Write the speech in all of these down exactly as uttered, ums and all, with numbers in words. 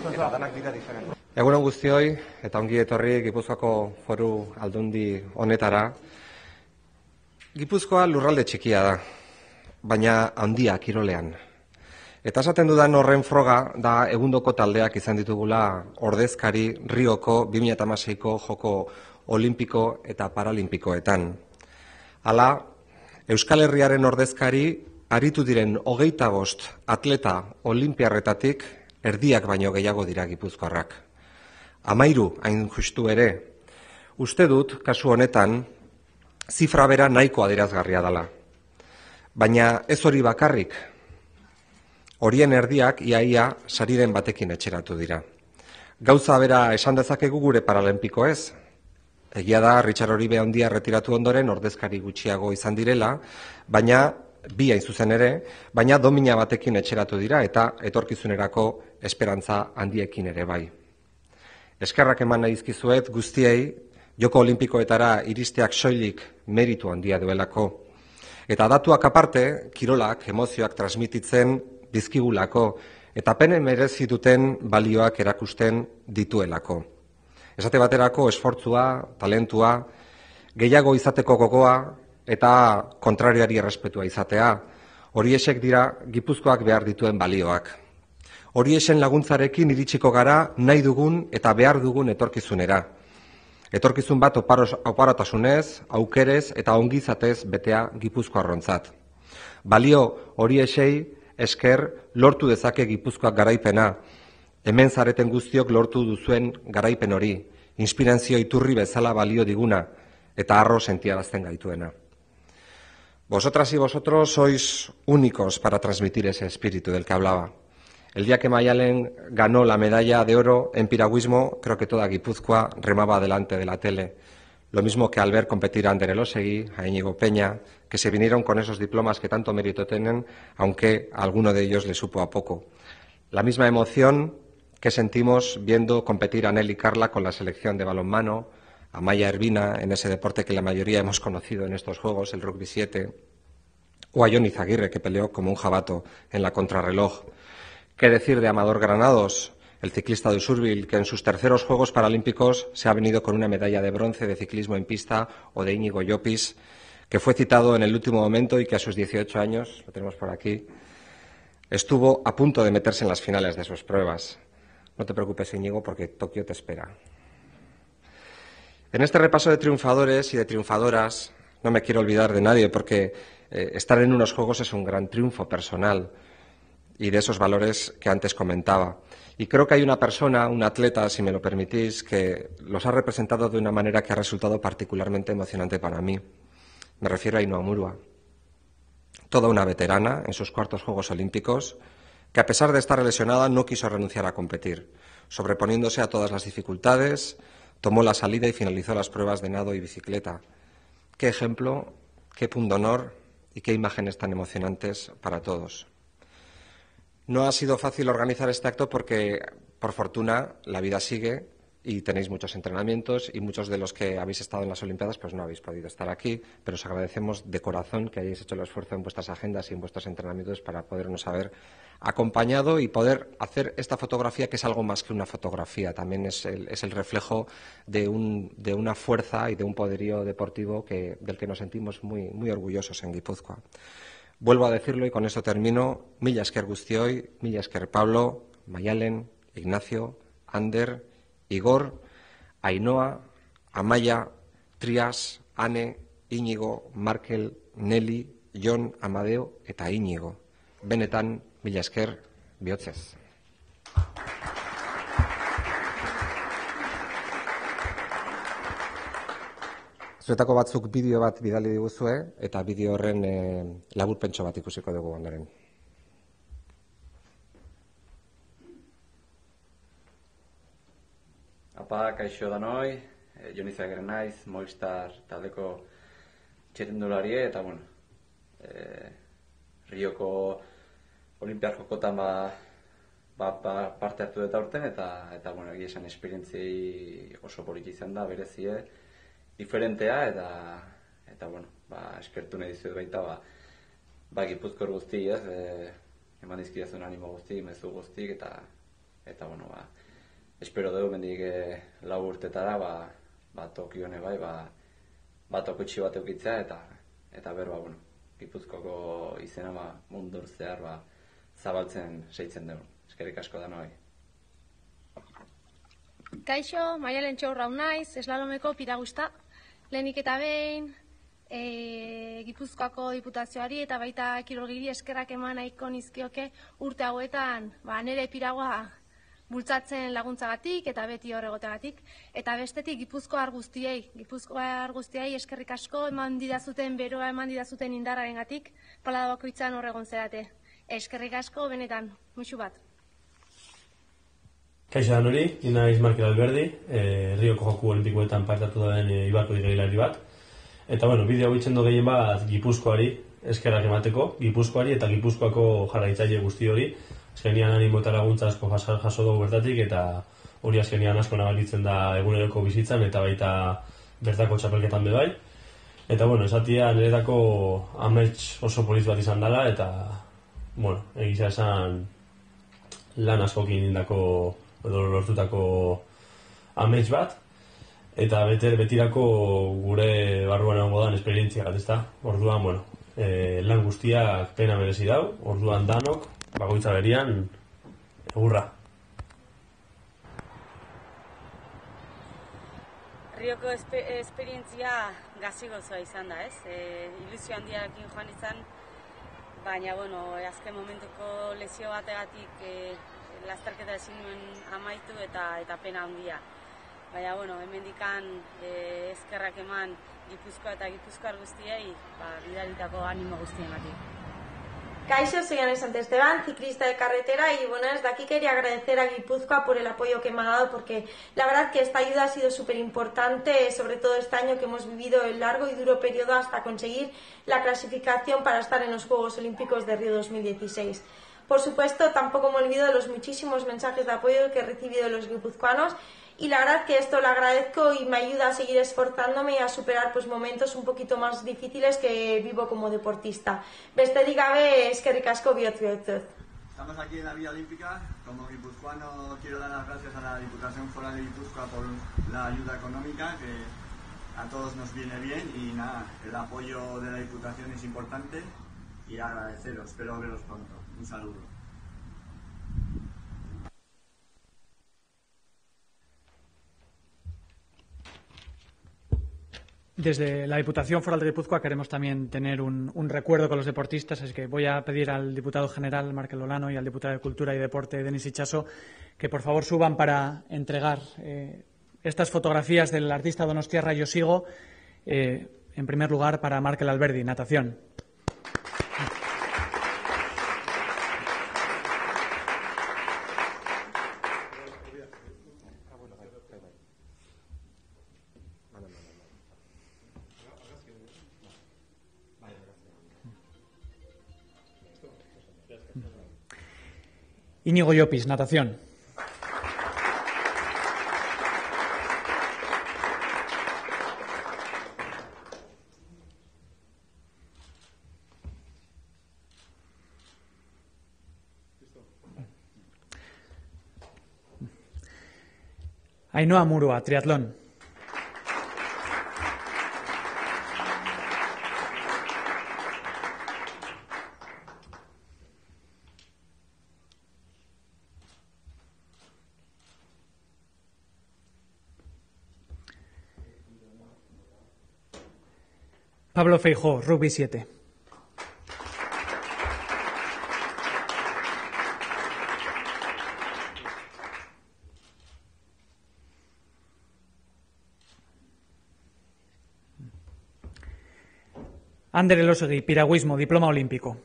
eta danak dira diferente. Egunon guztioi, eta ongi etorri Gipuzkoako Foru Aldundi honetara. Gipuzkoa lurralde txikia da, baina handia kirolean. Eta esaten dudan horren froga da egundoko taldeak izan ditugula ordezkari Rioko bi mila hamaseiko Joko Olimpiko eta Paralimpikoetan. Hala, Euskal Herriaren ordezkari aritu diren hogeita bost atleta olimpiarretatik erdiak baino gehiago dira gipuzkoarrak. Amairu hain justu ere, uste dut, kasu honetan, zifra bera nahiko adierazgarria dela. Baina ez hori bakarrik, horien erdiak iaia sariren batekin etxeratu dira. Gauza bera esan dezakegu gure Paralimpiko ez. Egia da, Richard Oribe handia retiratu ondoren ordezkari gutxiago izan direla, baina bi hain zuzen ere, baina domina batekin etxeratu dira eta etorkizunerako esperantza handiekin ere bai. Eskerrak eman nahi dizkizuet guztiei Joko Olimpikoetara iristeak soilik meritu handia duelako. Eta datuak aparte, kirolak, emozioak transmititzen dizkigulako eta pene merezi duten balioak erakusten dituelako. Esate baterako esfortzua, talentua, gehiago izateko gogoa eta kontrarioari errespetua izatea. Horiexek dira Gipuzkoak behar dituen balioak. Horiexen laguntzarekin iritsiko gara nahi dugun eta behar dugun etorkizunera. Etorkizun bat oparotasunez, aukerez eta ongizatez betea Gipuzkoarrontzat. Balio horiexei esker lortu dezake Gipuzkoak garaipena. Hemen zareten guztiok lortu duzuen garaipen hori, inspirazio iturri bezala balio diguna eta harro sentiarazten gaituena. Vosotras y vosotros sois únicos para transmitir ese espíritu del que hablaba. El día que Mayalen ganó la medalla de oro en piragüismo, creo que toda Guipúzcoa remaba delante de la tele. Lo mismo que al ver competir a Ander Elósegui, a Íñigo Peña, que se vinieron con esos diplomas que tanto mérito tienen, aunque a alguno de ellos le supo a poco. La misma emoción que sentimos viendo competir a Nelly Carla con la selección de balonmano, a Maya Ervina en ese deporte que la mayoría hemos conocido en estos juegos, el rugby siete, o a Johnny Zaguirre, que peleó como un jabato en la contrarreloj. ¿Qué decir de Amador Granados, el ciclista de Usurbil, que en sus terceros Juegos Paralímpicos se ha venido con una medalla de bronce de ciclismo en pista, o de Íñigo Llopis, que fue citado en el último momento y que a sus dieciocho años, lo tenemos por aquí, estuvo a punto de meterse en las finales de sus pruebas? No te preocupes, Íñigo, porque Tokio te espera. En este repaso de triunfadores y de triunfadoras no me quiero olvidar de nadie, porque eh, estar en unos Juegos es un gran triunfo personal y de esos valores que antes comentaba. Y creo que hay una persona, un atleta, si me lo permitís, que los ha representado de una manera que ha resultado particularmente emocionante para mí. Me refiero a Ainhoa Murua, toda una veterana en sus cuartos Juegos Olímpicos, que a pesar de estar lesionada no quiso renunciar a competir, sobreponiéndose a todas las dificultades, tomó la salida y finalizó las pruebas de nado y bicicleta. Qué ejemplo, qué pundonor y qué imágenes tan emocionantes para todos. No ha sido fácil organizar este acto porque, por fortuna, la vida sigue y tenéis muchos entrenamientos y muchos de los que habéis estado en las Olimpiadas pues no habéis podido estar aquí, pero os agradecemos de corazón que hayáis hecho el esfuerzo en vuestras agendas y en vuestros entrenamientos para podernos haber acompañado y poder hacer esta fotografía, que es algo más que una fotografía, también es el, es el reflejo de, un, de una fuerza y de un poderío deportivo que, del que nos sentimos muy, muy orgullosos en Guipúzcoa. Vuelvo a decirlo y con eso termino. Mila esker guztioi, mila esker Pablo, Mayalen, Ignacio, Ander, Igor, Ainhoa, Amaya, Trias, Ane, Íñigo, Markel, Nelly, Jon, Amadeo eta Íñigo. Benetan, mila esker, bihotzez. Zuetako batzuk bideo bat bidali diguzue eta bideo horren e, laburpentxo bat ikusiko dugu ondoren. Apa, kaixo danoi, e, Joni Zaguirre naiz, Movistar taldeko txirrindulari eta bueno, e, Rioko Olimpiar Jokotan ba, ba, ba, parte hartu dut aurten eta eta bueno, egia esan esperientziei oso poliki izan da, berezie, diferentea eta eta bueno, ba eskertu nahi dizuet baita ba ba Gipuzkoar guzti, ez, e, eman dizkidazun animo guzti, mezu guztik eta eta bueno, ba, espero dugu mendik e, lau urtetara, ba, ba toki hone bai, ba, ba tokutxi bat eukitzea, eta eta berba, bueno, Gipuzkoako izena ba, mundur zehar ba, zabaltzen seitzen dugu. Eskerrik asko da noi. Kaixo, Maialen Txorrau naiz, eslalomeko piragusta. Lehenik eta behin, e, Gipuzkoako diputazioari eta baita kirolgiri eskerrak eman nahiko nizkioke urte hauetan ba, nire piragoa bultzatzen laguntzagatik eta beti horregoteagatik. Eta bestetik Gipuzkoar guztiei, Gipuzkoar guztiei eskerrik asko eman didazuten beroa, eman didazuten indarraren gatik, palada bakoitzan horregon zerate. Eskerrik asko benetan, musu bat. Kaixo da nori, nina naiz Markel Alberdi, e, Rioko Joku Olimpikoetan partatu da den e, Ibarko digilari bat. Eta bueno, bideo hau itzen gehien bat Gipuzkoari eskerrak emateko, Gipuzkoari eta Gipuzkoako jarraitzaile guzti hori. Azkenian animo eta laguntza asko jaso dugu bertatik, eta hori azkenian asko nabaritzen da eguneroko bizitzan eta baita bertako txapelketan be bai. Eta bueno, esatia niretako amets oso poliz bat izan dela, eta bueno, egiza esan lan askokin indako edo lortutako amets bat, eta beter betirako gure barruan egongo dan esperientzia bat, ezta? Orduan, bueno, e, lan guztiak pena merezi dau, orduan danok, bagoitza berian, egurra. Rioko espe, esperientzia gazi gozoa izan da, ez? E, ilusio handiarekin joan izan, baina, bueno, azken momentuko lesio bategatik e, lasterketa ezin nuen amaitu eta eta pena handia. Baina, bueno, hemendikan e, eskerrak eman Gipuzkoa eta Gipuzkoar guztiei, ba, bidalitako animo guztiengatik. Kaixo, soy Ana Sant Esteban, ciclista de carretera, y bueno, desde aquí quería agradecer a Guipúzcoa por el apoyo que me ha dado, porque la verdad que esta ayuda ha sido súper importante, sobre todo este año que hemos vivido el largo y duro periodo hasta conseguir la clasificación para estar en los Juegos Olímpicos de Río dos mil dieciséis. Por supuesto, tampoco me olvido de los muchísimos mensajes de apoyo que he recibido de los guipuzcoanos, y la verdad que esto lo agradezco y me ayuda a seguir esforzándome y a superar pues, momentos un poquito más difíciles que vivo como deportista. Besterik gabe, eskerrik asko bihotz bihotz. Estamos aquí en la Vía Olímpica. Como guipuzcoano quiero dar las gracias a la Diputación Foral de Guipúzcoa por la ayuda económica, que a todos nos viene bien, y nada, el apoyo de la Diputación es importante y agradeceros. Espero veros pronto. Un saludo. Desde la Diputación Foral de Guipúzcoa queremos también tener un, un recuerdo con los deportistas, así que voy a pedir al diputado general Markel Olano y al diputado de Cultura y Deporte Denis Itxaso que por favor suban para entregar eh, estas fotografías del artista donostiarra Josigo, eh, en primer lugar para Markel Alberdi, natación. Íñigo Llopis, natación. Ainhoa Murua, triatlón. Pablo Feijó, rugby siete. Ander Elosegui, piragüismo, diploma olímpico.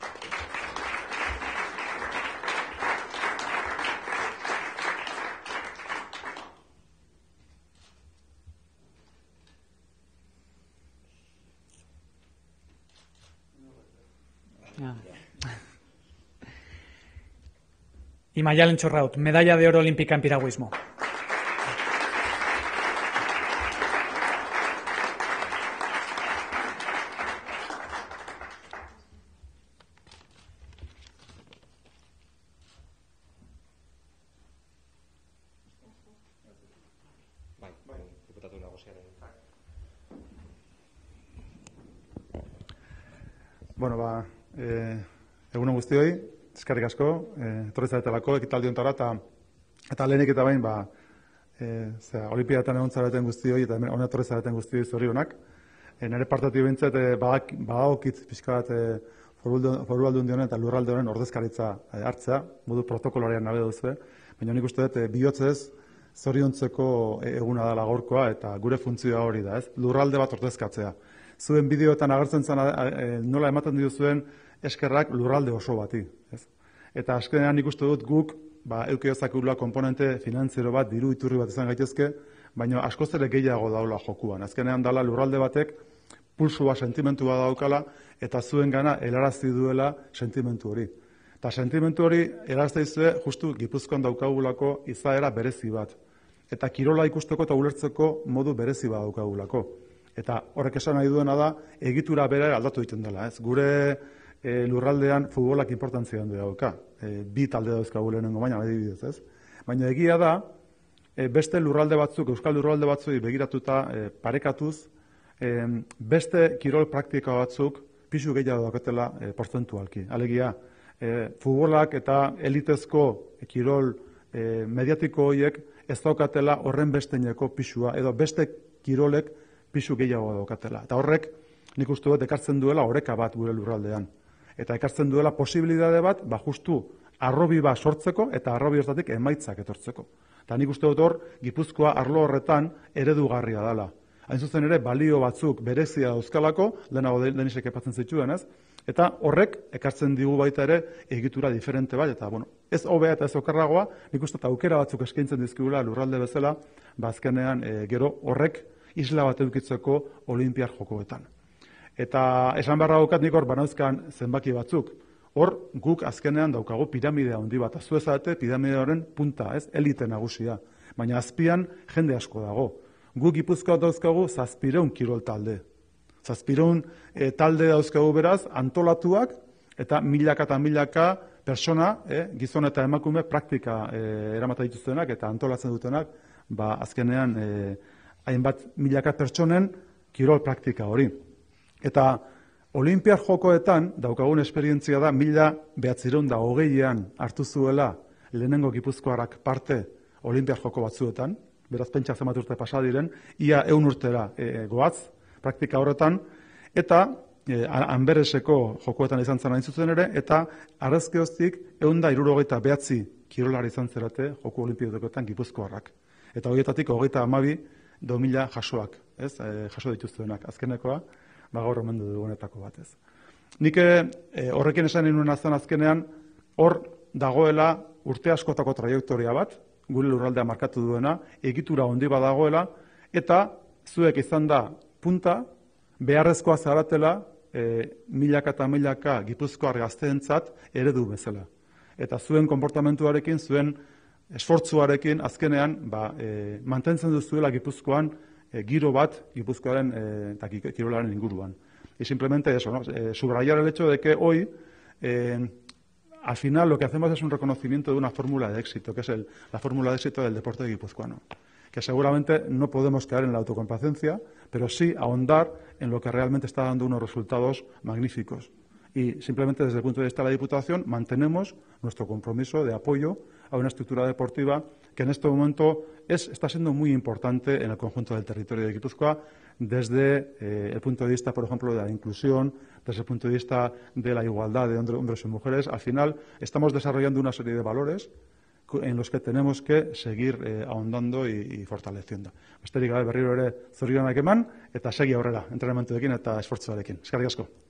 Y Maialen Txorraut, medalla de oro olímpica en piragüismo. Bueno, ba, eh, egunon guztioi, eskerrik asko, eh, etorri zaretelako ekitaldi hontara, eta eta lehenik eta bain, ba, eh, zera, olimpiadetan egon zareten guztioi, eta hona etorri zareten guztioi zorionak. Eh, nire partatik bintzat, eh, badagokit pixka bat eh, foru aldun dionen eta lurralde honen ordezkaritza eh, hartzea, modu protokolarian nabe duzu, baina nik uste dut eh, bihotzez zoriontzeko eguna dela gaurkoa, eta gure funtzioa hori da, ez? Lurralde bat ordezkatzea. Zuen bideoetan agertzen zen e, nola ematen dituzuen eskerrak lurralde oso bati. Ez? Eta azkenean ikuste dut guk ba, eukiozakula komponente finantziero bat, diru iturri bat izan gaitezke, baina askoz ere gehiago daula jokuan. Azkenean dala lurralde batek pulsua, sentimentua daukala, eta zuen gana helarazi duela sentimentu hori. Eta sentimentu hori helarazte izue justu Gipuzkoan daukagulako izaera berezi bat. Eta kirola ikusteko eta ulertzeko modu berezi bat daukagulako. Eta horrek esan nahi duena da, egitura bera aldatu egiten dela. Ez? Gure e, lurraldean futbolak importantzia handia dauka. E, bi talde dauzkagu lehenengo baina, adibidez, ez? Baina egia da, e, beste lurralde batzuk, euskal lurralde batzuk begiratuta e, parekatuz, e, beste kirol praktika batzuk pisu gehiago daukatela e, porzentualki. Alegia, e, futbolak eta elitezko kirol e, mediatiko horiek ez daukatela horren besteineko pisua, edo beste kirolek pisu gehiago daukatela. Eta horrek, nik uste dut, ekartzen duela oreka bat gure lurraldean. Eta ekartzen duela posibilitate bat, ba justu arrobi bat sortzeko eta arrobi hortatik emaitzak etortzeko. Eta nik uste dut hor, Gipuzkoa arlo horretan eredugarria dela. Hain zuzen ere, balio batzuk berezia dauzkalako, lehenago denisek epatzen zituen, ez? Eta horrek, ekartzen digu baita ere, egitura diferente bat, eta bueno, ez hobea eta ez okerragoa, nik uste dut aukera batzuk eskaintzen dizkigula lurralde bezala, ba azkenean e, gero horrek isla bat edukitzeko olimpiar jokoetan. Eta esan beharra daukat nik hor banauzkan zenbaki batzuk. Hor guk azkenean daukagu piramidea handi bat. Azu ezate piramidearen punta, ez? Elite nagusia. Baina azpian jende asko dago. Guk Gipuzkoa dauzkagu zazpireun kirol talde. Zazpireun e, talde dauzkagu beraz antolatuak eta milaka eta milaka persona, e, gizon eta emakume praktika e, eramata dituztenak eta antolatzen dutenak, ba azkenean e, hainbat milaka pertsonen kirol praktika hori. Eta olimpiar jokoetan daukagun esperientzia da mila behatzireun da hogeian hartu zuela lehenengo gipuzkoarrak parte olimpiar joko batzuetan, beraz pentsa zenbat urte pasa diren, ia ehun urtera e, goaz praktika horretan, eta e, Anbereseko jokoetan izan zen hain zuzen ere, eta arrezkeoztik ehun da hirurogeita behatzi kirolari izan zerate joko olimpiadokoetan gipuzkoarrak. Eta horietatik hogeita hamabi do mila jasoak, ez? E, jaso dituztenak azkenekoa, ba gaur omendu dugunetako bat, ez. Nik e, horrekin esan nuen azan azkenean, hor dagoela urte askotako trajektoria bat, gure lurraldea markatu duena, egitura handi bat dagoela, eta zuek izan da punta, beharrezkoa zaratela e, milaka eta milaka gipuzkoar gazteentzat eredu bezala. Eta zuen konportamentuarekin, zuen esfortzuarekin azkenean ba, e, mantentzen duzuela Gipuzkoan e, giro bat Gipuzkoaren e, eta kirolaren inguruan. Y simplemente eso, ¿no? Eh, subrayar el hecho de que hoy, eh, al final, lo que hacemos es un reconocimiento de una fórmula de éxito, que es el, la fórmula de éxito del deporte guipuzcoano. Que seguramente no podemos caer en la autocomplacencia, pero sí ahondar en lo que realmente está dando unos resultados magníficos. Y simplemente desde el punto de vista de la Diputación mantenemos nuestro compromiso de apoyo a una estructura deportiva que en este momento es, está siendo muy importante en el conjunto del territorio de Guipúzcoa desde eh, el punto de vista, por ejemplo, de la inclusión, desde el punto de vista de la igualdad de hombres y mujeres. Al final estamos desarrollando una serie de valores en los que tenemos que seguir eh, ahondando y, y fortaleciendo. Besterik gabe berriro ere zorionak eman eta segi aurrera entrenamenduekin eta esfortzuarekin. Eskerrik asko.